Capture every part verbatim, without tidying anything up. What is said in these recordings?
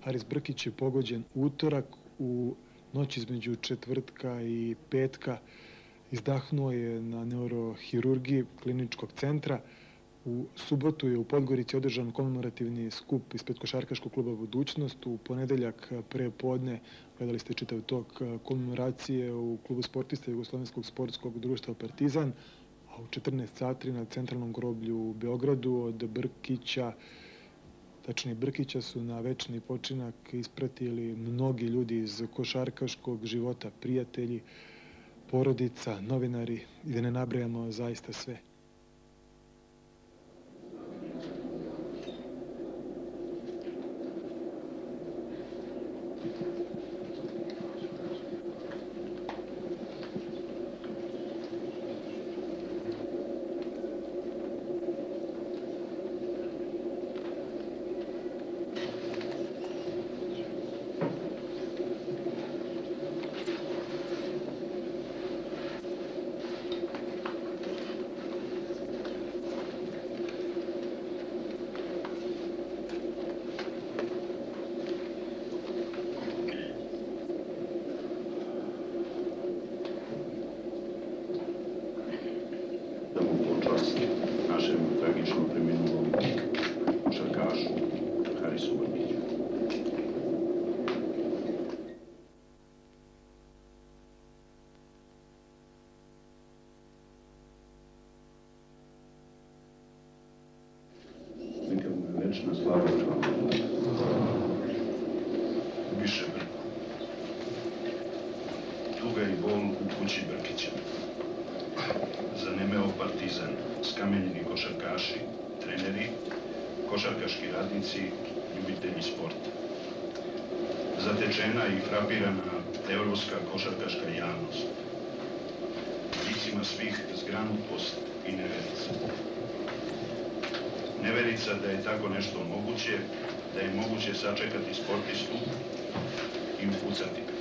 Haris Brkić je pogođen utorak, u noći između četvrtka i petka izdahnuo je na neurohirurgiji kliničkog centra. U subotu je u Podgorici održan komemorativni skup ispred košarkaškog kluba Budućnost. U ponedeljak pre podne, gledali ste čitav tok komemoracije u klubu sportista Jugoslovenskog sportskog društva Partizan, a u četrnaest sati na centralnom groblju u Beogradu od Brkića, tačnije Brkića, su na večni počinak ispratili mnogi ljudi iz košarkaškog života, prijatelji, porodica, novinari i da ne nabrajamo zaista sve. Našem tragično preminulom košarkašu Harisu Brkiću. Neka mu je večna slava više Brku. Tuga i bol u kući Brkića. Zanemeo Partizan, skamenjeni košarkaši, treneri, košarkaški radnici, ljubitelji sporta. Zatečena i frapirana evropska košarkaška javnost. Licima svih zgranutost i neverica. Neverica da je tako nešto moguće, da je moguće sačekati sportistu i upucati ga.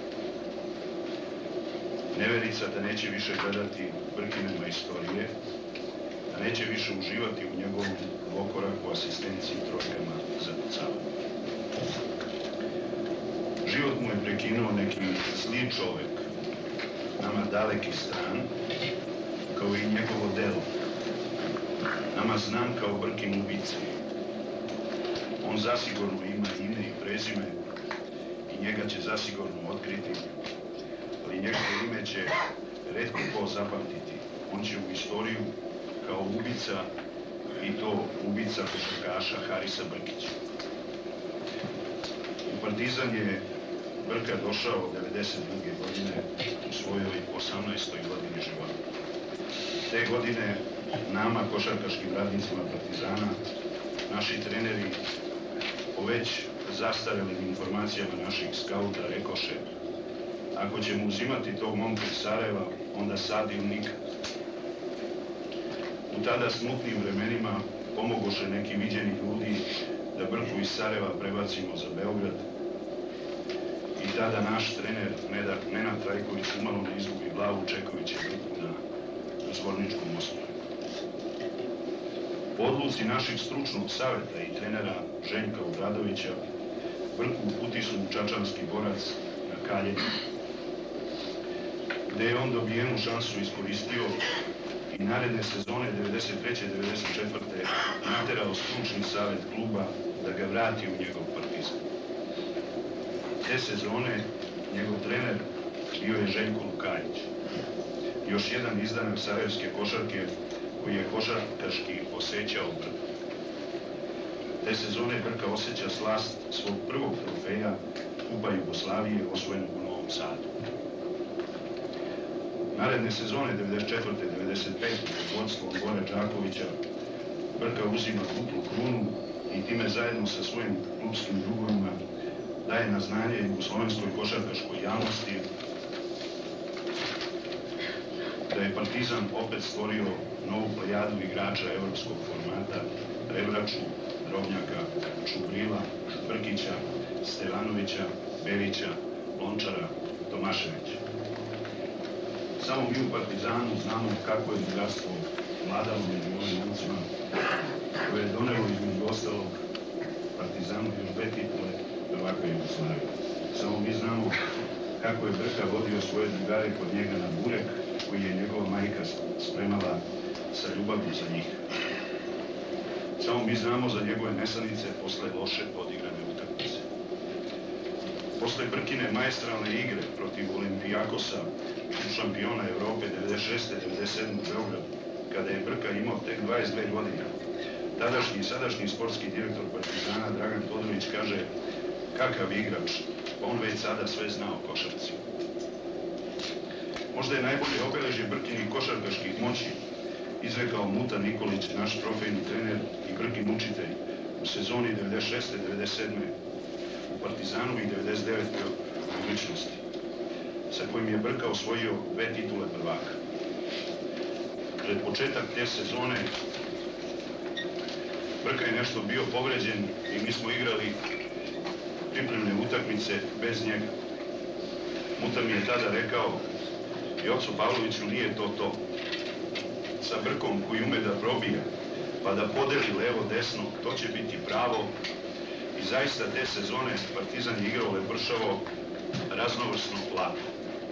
Neverica da neće više gledati Brkinama istorije, da neće više uživati u njegovom dvokoraku, asistenciji, trojkama za kucavanje. Život mu je prekinuo neki zli čovek, nama daleki stran, kao i njegovo delo, nama znam kao Brkin ubice. On zasigurno ima ime i prezime i njega će zasigurno otkriti, ali njegovo ime će retko ko zapamtiti. On će u istoriju kao ubica, i to ubica košarkaša Harisa Brkića. U Partizan je Brka došao devedeset druge godine u svojoj osamnaestoj godini života. Te godine nama, košarkaškim radnicima Partizana, naši treneri po već zastarelim informacijama naših skauta rekoše: ako ćemo uzimati tog momka iz Sarajeva, onda sad ili nikad. U tada smutnim vremenima pomogoše neki viđeni ljudi da Brku iz Sarajeva prebacimo za Beograd. I tada naš trener Nenad Trajković umalo ne izgubi glavu čekajući Brku na Zvorničkom mostu. Po odluci naših stručnog saveta i trenera Ženjka Obradovića, Brku uputi su u čačanski borac na Kaljenju, gde je on dobijenu šansu iskoristio i naredne sezone devedeset treće devedeset četvrte naterao stručni savet kluba da ga vrati u njegov Partizan. Te sezone njegov trener bio je Željko Lukajić, još jedan izdanak sarajevske košarke koji je košarkaški osjećao Brku. Te sezone Brka osjeća slast svog prvog trofeja Kupa Jugoslavije osvojenog u Novom Sadu. Naredne sezone devedeset četvrte devedeset pete pod vodstvom Bore Đakovića Brka uzima duplu krunu i time zajedno sa svojim klubskim drugovima daje na znanje jugoslovenskoj košarkaškoj javnosti da je Partizan opet stvorio novu plejadu igrača evropskog formata: Rebraču, Drobnjaka, Čubrila, Brkića, Stevanovića, Berića, Lončara, Tomaševića. Samo mi u Partizanu znamo kako je bogatstvo vladalo među ovim momcima, koje je donelo između ostalog Partizanu još dve titule prvaka Jugoslavije. Samo mi znamo kako je Brka vodio svoje drugare kod njega na burek, koji je njegova majka spremala sa ljubavlju za njih. Samo mi znamo za njegove nesanice posle loše odigrane utakmice. Posle Brkine maestralne igre protiv Olimpijakosa u šampiona Evrope devedeset šeste devedeset sedme u Beogradu, kada je Brka imao tek dvadeset dve godine, tadašnji i sadašnji sportski direktor Partizana Dragan Todorović kaže: kakav igrač, pa on već sada sve zna o košarci. Možda je najbolje obeležje Brkinih košarkaških moći izrekao Muta Nikolić, naš trofejni trener i Brkin učitelj u sezoni devedeset šeste devedeset sedme u Partizanu i devedeset devete u odličnosti, sa kojim je Brka osvojio dve titule prvaka. Pred početak te sezone Brka je nešto bio povređen i mi smo igrali pripremne utakmice bez njega. Muta mi je tada rekao: Joco Pavloviću, nije to to. Sa Brkom koji ume da probija, pa da podeli levo-desno, to će biti pravo. I zaista te sezone Partizan je igrao lepršavo, raznovrsno, lako.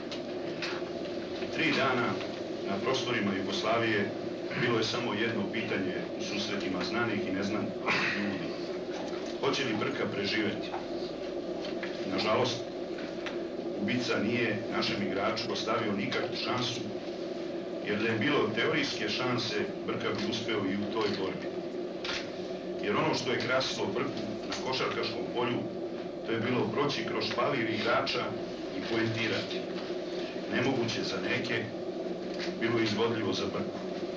Tri dana na prostorima Jugoslavije bilo je samo jedno pitanje u susretima znanih i neznanih ljudi. Hoće li Brka preživeti? Nažalost, ubica nije našem igraču ostavio nikakvu šansu, jer da je bilo teorijske šanse, Brka bi uspeo i u toj borbi. Jer ono što je krasilo Brku na košarkaškom polju, to je bilo proći kroz špalir igrača i poentirati. Nemoguće za neke, bilo je izvodljivo za Brku.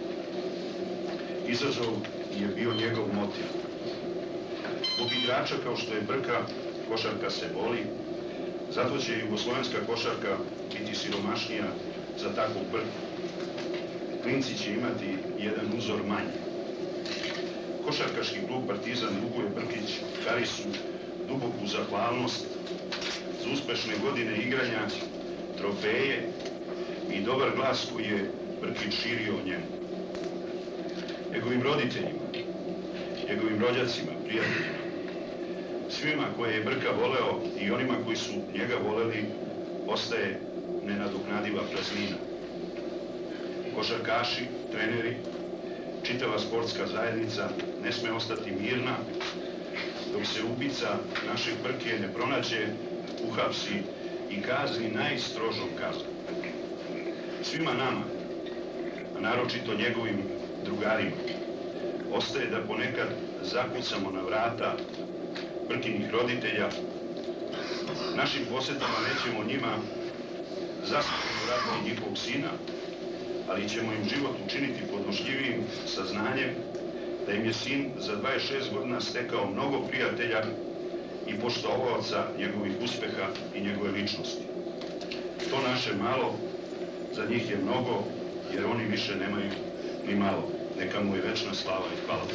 Izazov je bio njegov motiv. Zbog igrača kao što je Brka, košarka se boli, zato će jugoslovenska košarka biti siromašnija za takvog Brku. Klinci će imati jedan uzor manje. Košarkaški klub Partizan duguje Brkić Harisu duboku zahvalnost za uspešne godine igranja, trofeje i dobar glas koji je Brkić širio o njemu. Njegovim roditeljima, njegovim rođacima, prijateljima, svima koje je Brka voleo i onima koji su njega voleli, ostaje nenadoknadiva praznina. Košarkaši, treneri, čitava sportska zajednica ne sme ostati mirna dok se ubica našeg Brke ne pronađe, uhapsi i kazni najstrožom kaznom. Svima nama, a naročito njegovim drugarima, ostaje da ponekad zakucamo na vrata Brkinih roditelja. Našim posetama nećemo njima zasluženo vratiti njihovog sina, ali ćemo im život učiniti podnošljivijim saznanjem da im je sin za dvadeset šest godina stekao mnogo prijatelja i poštovaoca njegovih uspeha i njegove ličnosti. To naše malo za njih je mnogo, jer oni više nemaju ni malo. Neka mu je večna slava i hvala.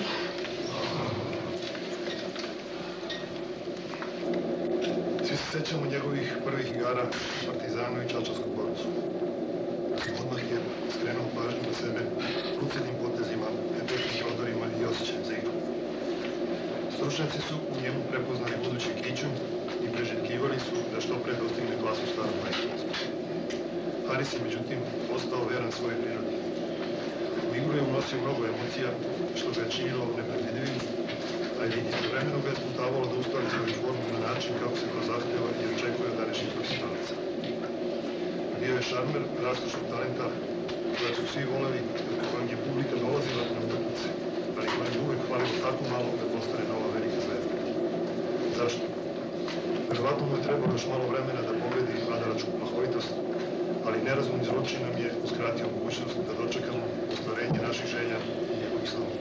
Svi se sećamo njegovih prvih igara u Partizanu i Čačanskom borcu. Odmah je skrenuo pažnju na sebe lucidnim potezima, efektnim prodorima i osjećajem za igru. Stručnjaci su u njemu prepoznali budući kiću i priželjkivali su da što pre dostigne klasu starog majstorstva. Haris je, međutim, ostao veran svoje prirodi. U igru je unosio mnogo emocija, što ga je činilo nepredvidivim, a i istovremeno ga je sputavalo da ustavi svoju formu na način kako se to zahteva i očekuje od današnjih profesionalaca. Bio je šarmer raskošnog talenta koja su svi voleli, od kojom je publika dolazila na utakmice, ali koja je uvek hvalilo tako malo da postane nova velika zvezda. Zašto? Verovatno mu je trebalo još malo vremena da pobedi vladaračku plahovitost, ali nerazumni zločin nam je uskratio mogućnost da dočekamo ostvarenje naših želja i njegovih snova.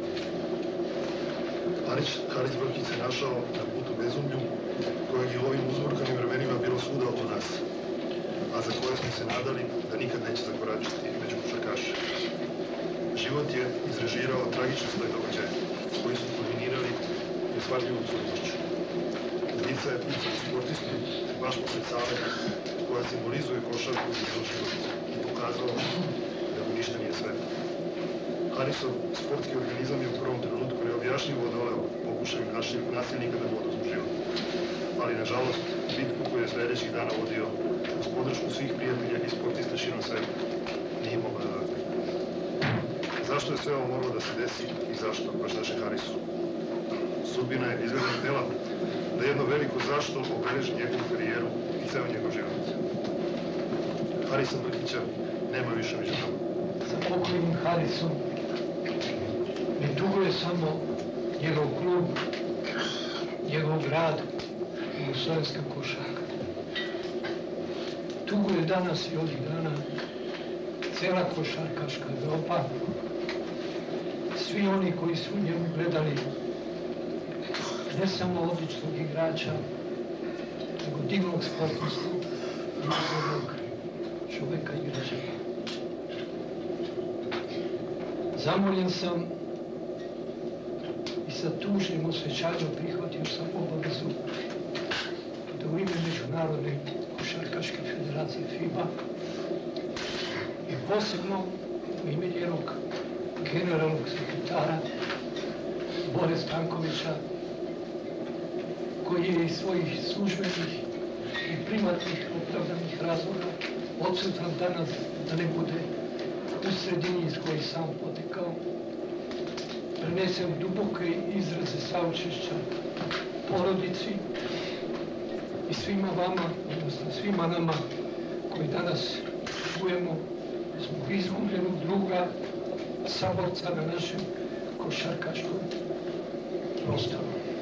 Haris Brkić se našao na putu bezumlju, kojeg je u ovim uzburkanim vremenima bilo svuda oko nas, a za koje smo se nadali da nikad neće zakoračiti među košarkaše. Život je izrežirao tragične svoje događaje, koji su kulminirali nesvarljivom surovošću. Ubica je pucao sportistu baš pored sale, koja simbolizuje košarku i njegov život, i pokazao da mu ništa nije sve. Harisov sportski organizam je u prvom trenutku neobjašnjivo odoleo pokušaju naših nasilnika da mu oduzmu život. ali nažalost bitku koju je sljedećih dana vodio uz podršku svih prijatelja i sportista širom sveta nije mogao da vrati. Zašto je sve ovo moralo da se desi i zašto, baš naše Harisu? Sudbina je izgleda htela da jedno veliko zašto obeleži njegovu karijeru i ceo njegov život. Harisa Brkića nema više među nama. Za pokojnim Harisom ne tuguje samo njegov klub, njegov grad i jugoslovenska košarka. Tuguje danas i ovih dana cela košarkaška Evropa, svi oni koji su u njemu gledali ne samo odličnog igrača, nego divnog sportistu i divnog čoveka i građana. Zamoljen sam i sa tužnim osjećanjem prihvatio sam obavezu da u ime Međunarodne košarkaške federacije FIBA i posebno u ime njenog generalnog sekretara Bore Stankovića, koji je iz svojih službenih i privatnih opravdanih razloga odsutan danas da ne bude u sredini iz koje sam potekao, prenesem duboke izraze saučešća porodici i svima vama, odnosno svima nama koji danas čujemo zbog izgubljenog druga, saborca na našem košarkaškom prostoru.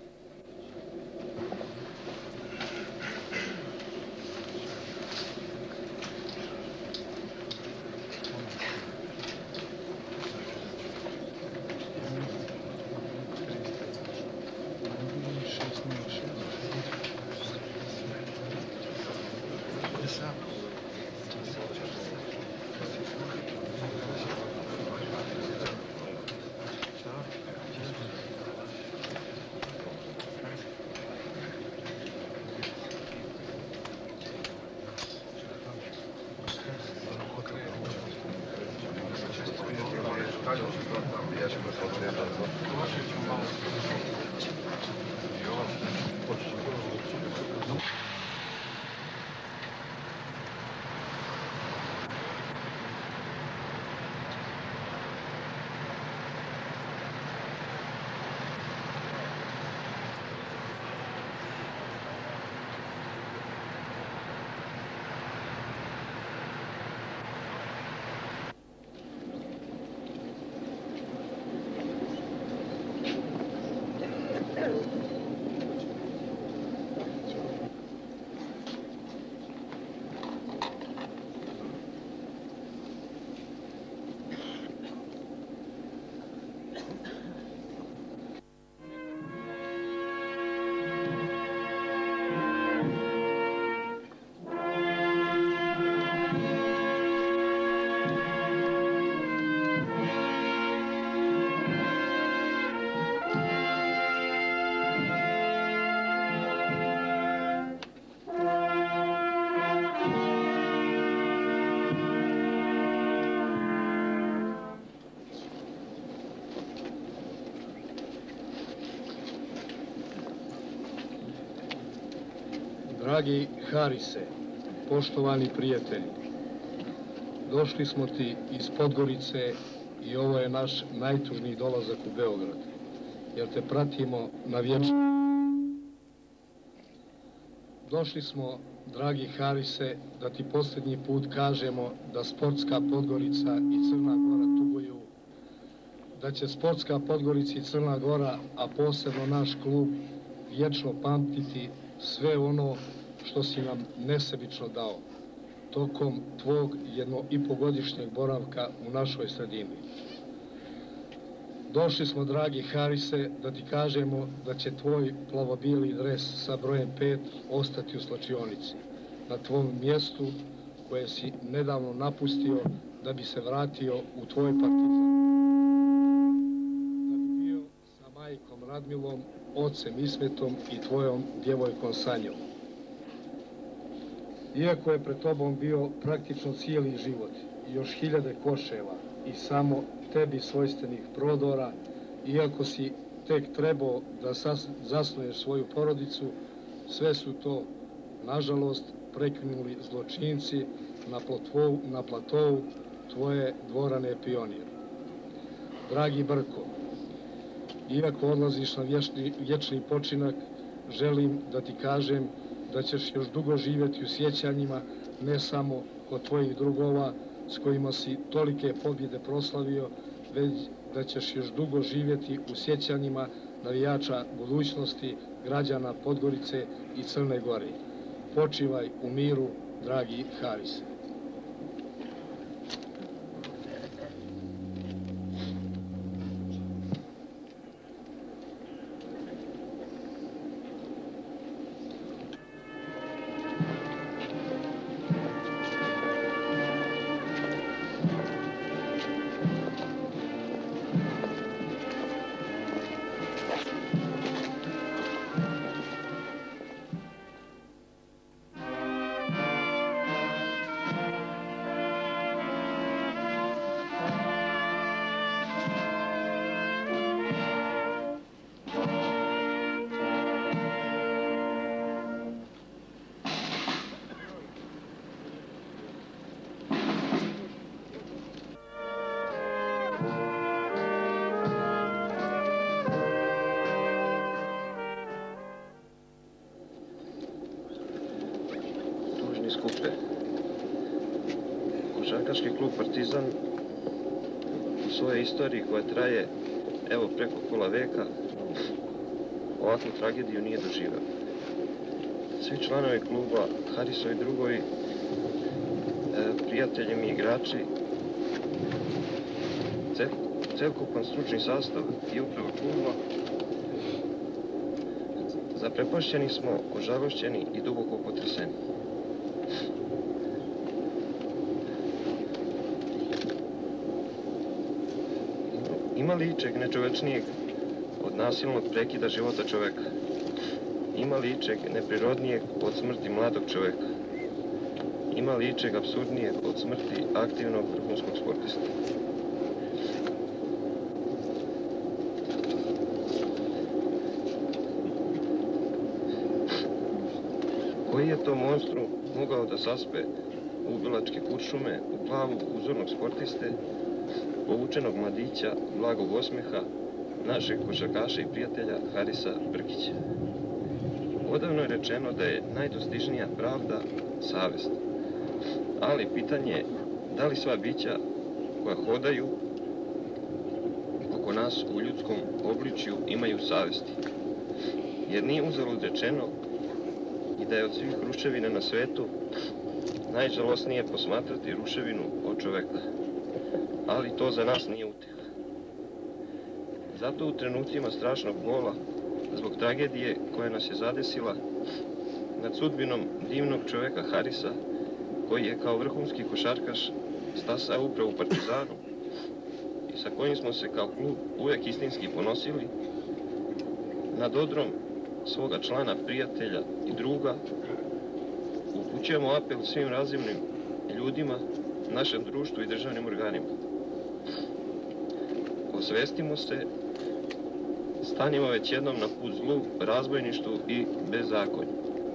Dragi Harise, poštovani prijatelji, došli smo ti iz Podgorice i ovo je naš najtužniji dolazak u Beograd, jer te pratimo na vječno. Došli smo, dragi Harise, da ti posljednji put kažemo da sportska Podgorica i Crna Gora tuguju, da će sportska Podgorica i Crna Gora, a posebno naš klub, vječno pamtiti sve ono što si nam nesebično dao tokom tvog jedno i pogodišnjeg boravka u našoj sredini. Došli smo, dragi Harise, da ti kažemo da će tvoj plavobijeli dres sa brojem pet ostati u slačionici, na tvom mjestu koje si nedavno napustio da bi se vratio u tvoj Partizan. Da bi bio sa majkom Radmilom, ocem Ismetom i tvojom djevojkom Sanjom. Iako je pred tobom bio praktično cijeli život, još hiljade koševa i samo tebi svojstvenih prodora, iako si tek trebao da zasnuješ svoju porodicu, Sve su to, nažalost, prekinuli zločinci na, plotvovu, na platovu tvoje dvorane Pionir. Dragi Brko, iako odlaziš na vječni, vječni počinak, želim da ti kažem da ćeš još dugo živjeti u sjećanjima, ne samo kod tvojih drugova s kojima si tolike pobjede proslavio, već da ćeš još dugo živjeti u sjećanjima navijača budućnosti, građana Podgorice i Crne Gore. Počivaj u miru, dragi Haris. Skupe. Košarkaški klub Partizan u svojoj istoriji koja traje evo preko pola veka ovakvu tragediju nije doživio. Svi članovi kluba, Harisovi drugovi, prijatelji mi igrači, celkopan stručni sastav i uprava kluba, zaprepašćeni smo, ožalošćeni i duboko potreseni. Ima li ičeg nečovečnijeg od nasilnog prekida života čoveka? Ima li ičeg neprirodnijeg od smrti mladog čoveka? Ima li ičeg apsurdnijeg od smrti aktivnog vrhunskog sportista? Koji je to monstrum mogao da saspe ubilačke kuršume u glavu uzornog sportiste, povučenog mladića, blagog osmeha, našeg košarkaša i prijatelja Harisa Brkića? Odavno je rečeno da je najdostižnija pravda savest. Ali pitanje je da li sva bića koja hodaju oko nas u ljudskom obličju imaju savesti. Jer nije uzalud rečeno i da je od svih ruševina na svetu najžalosnije posmatrati ruševinu od čoveka. Ali to za nas nije utjeha. Zato u trenucima strašnog bola, zbog tragedije koja nas je zadesila, nad sudbinom divnog čoveka Harisa, koji je kao vrhunski košarkaš stasao upravo u Partizanu i sa kojim smo se kao klub uvek istinski ponosili, nad odrom svoga člana, prijatelja i druga, upućujemo apel svim razumnim ljudima, našem društvu i državnim organima. Osvestimo se, stanimo već jednom na put zlu, razbojništvu i bezakonju.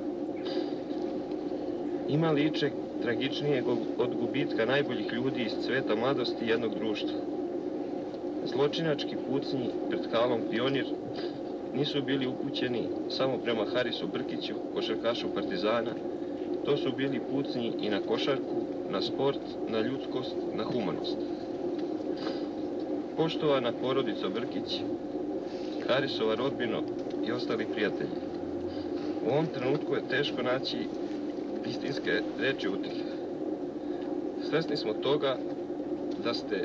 Ima li ičeg tragičnijeg od gubitka najboljih ljudi iz cveta mladosti jednog društva? Zločinački pucnji pred halom Pionir nisu bili upućeni samo prema Harisu Brkiću, košarkašu Partizana, to su bili pucnji i na košarku, na sport, na ljudskost, na humanost. Poštovana porodico Brkić, Harisova rodbino i ostali prijatelji, u ovom trenutku je teško naći istinske reči utjehe. Svesni smo toga da ste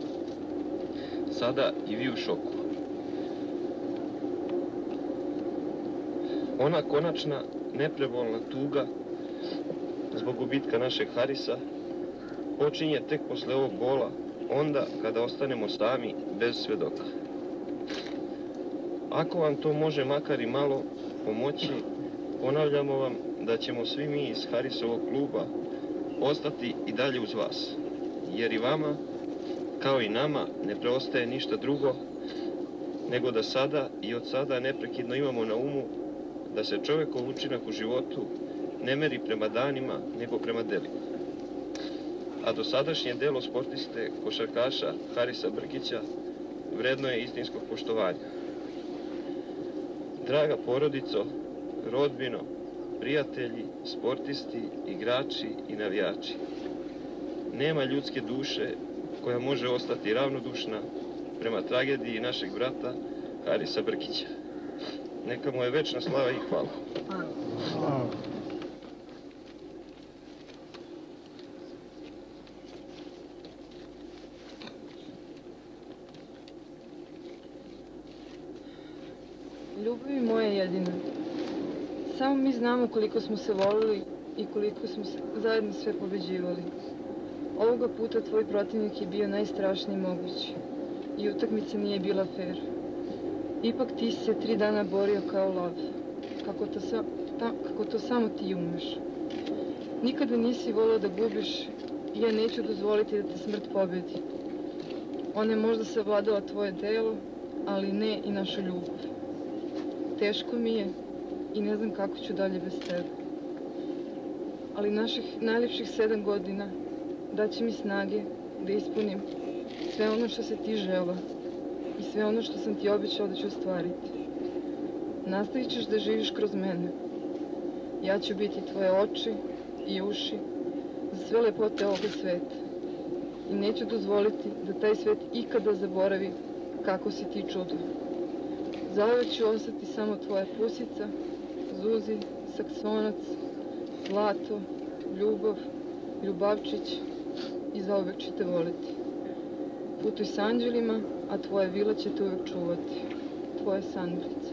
sada i vi u šoku. Ona konačna, neprebolna tuga zbog gubitka našeg Harisa počinje tek posle ovog bola, onda kada ostanemo sami bez svedoka. Ako vam to može makar i malo pomoći, ponavljamo vam da ćemo svi mi iz Harisovog kluba ostati i dalje uz vas, jer i vama, kao i nama, ne preostaje ništa drugo nego da sada i od sada neprekidno imamo na umu da se čovjekov učinak u životu ne meri prema danima, nego prema delima. A dosadašnje delo sportiste, košarkaša Harisa Brkića vredno je istinskog poštovanja. Draga porodico, rodbino, prijatelji, sportisti, igrači i navijači, nema ljudske duše koja može ostati ravnodušna prema tragediji našeg brata Harisa Brkića. Neka mu je večna slava i hvala. Ljubavi moja jedina. Samo mi znamo koliko smo se volili i koliko smo zajedno sve pobeđivali. Ovoga puta tvoj protivnik je bio najstrašniji mogući i utakmica nije bila fair. Ipak ti si se tri dana borio kao lav, kako to, sa, ta, kako to samo ti umeš. Nikada nisi volio da gubiš i ja neću dozvoliti da te smrt pobedi. Ona je možda savladala tvoje delo, ali ne i našu ljubav. Teško mi je i ne znam kako ću dalje bez tebe. Ali naših najljepših sedam godina daće mi snage da ispunim sve ono što se ti žela i sve ono što sam ti obećao da ću ostvariti. Nastavit ćeš da živiš kroz mene. Ja ću biti tvoje oči i uši za sve lepote ovoga sveta. I neću dozvoliti da taj svet ikada zaboravi kako si ti čudo. Zauvek ću ostati samo tvoja pusica, Zuzi, saksonac, zlato, ljubav, ljubavčić i zauvek ću te voliti. Putuj s anđelima, a tvoja vila će te uvek čuvati. Tvoja Sandrica.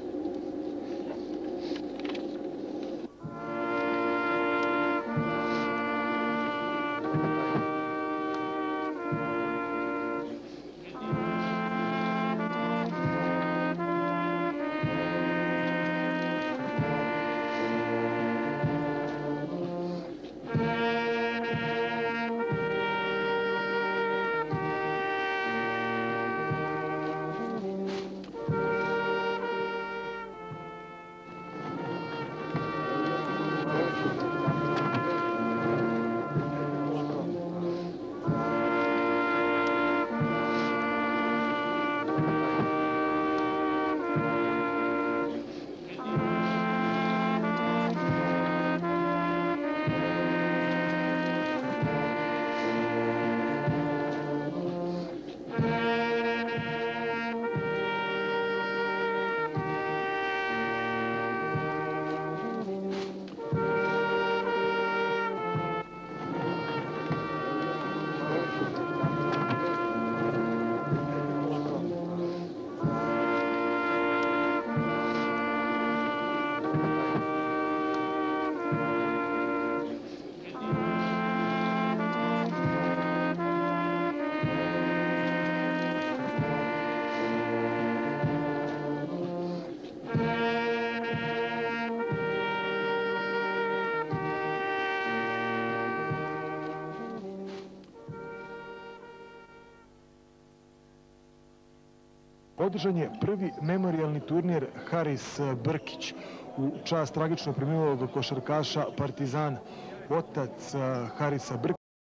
Održan je prvi memorijalni turnir Haris Brkić u čast tragično preminulog košarkaša Partizana. Otac Harisa Brkića